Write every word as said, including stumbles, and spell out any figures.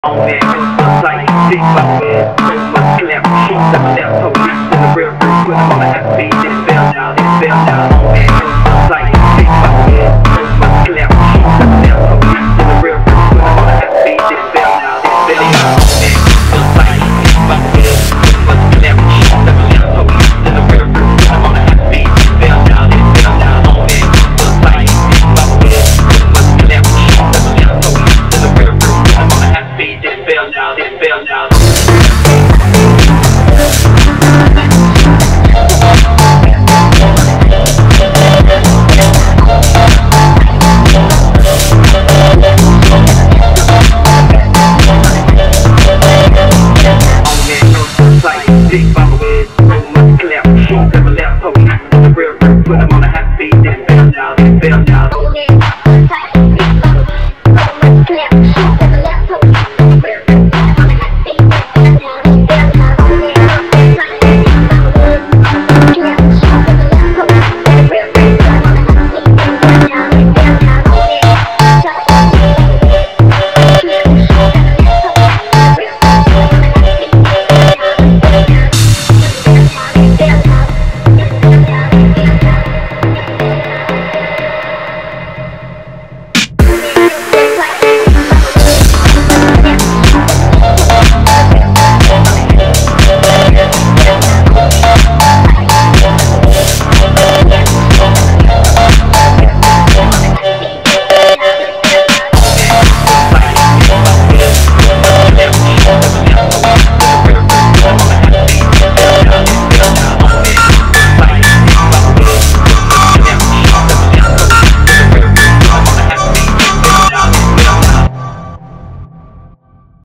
On that Christmas like big bucket, Christmas clap, shoot up that police in the real room, put them on the F A, then it fell down, it fell down. On that Christmas like big bucket, Christmas clap,